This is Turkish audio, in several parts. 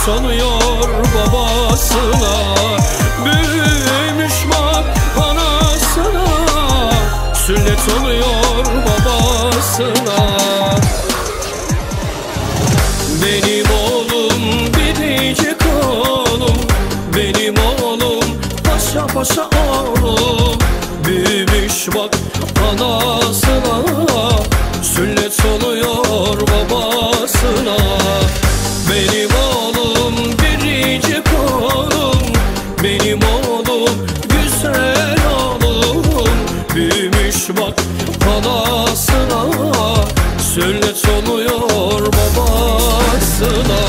oluyor babasına, büyümüş bak anasına, sünnet oluyor babasına. Benim oğlum biricik oğlum, benim oğlum paşa paşa oğlum, büyümüş bak anasına, sünnet oluyor babasına. Benim oğlum biricik oğlum, benim oğlum güzel oğlum, büyümüş bak anasına, sünnet oluyor babasına.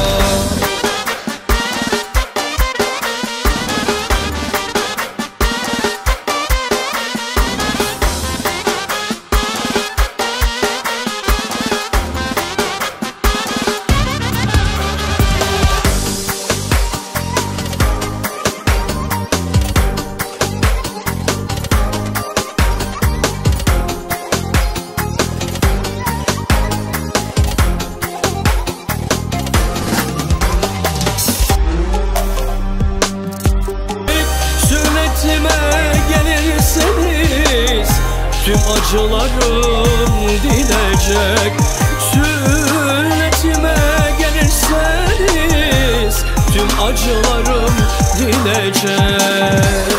Gelirseniz tüm acılarım dinecek, sünnetime gelirseniz tüm acılarım dinecek.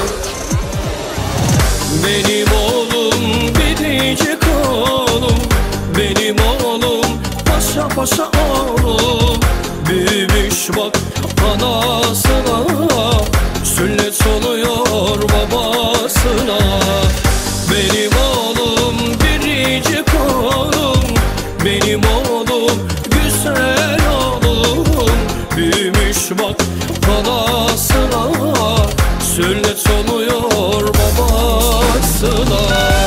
Benim oğlum biricik oğlum, benim oğlum paşa paşa oğlum, büyümüş bak anasına, sünnet oluyor babasına. Benim oğlum biricik oğlum, benim oğlum güzel oğlum, büyümüş bak anasına, sünnet oluyor babasına.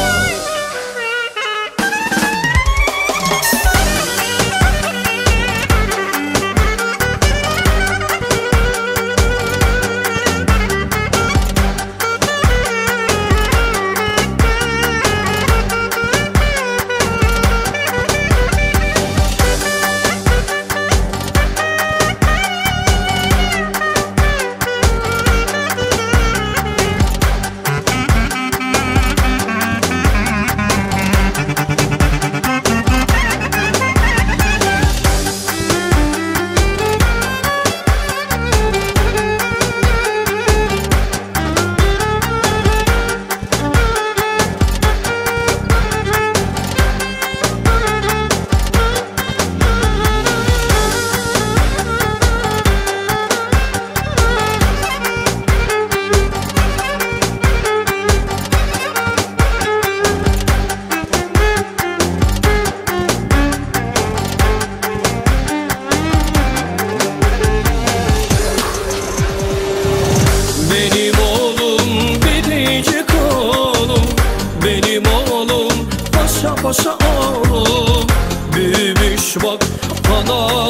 Benim oğlum biricik oğlum, benim oğlum paşa paşa oğlum, büyümüş bak ana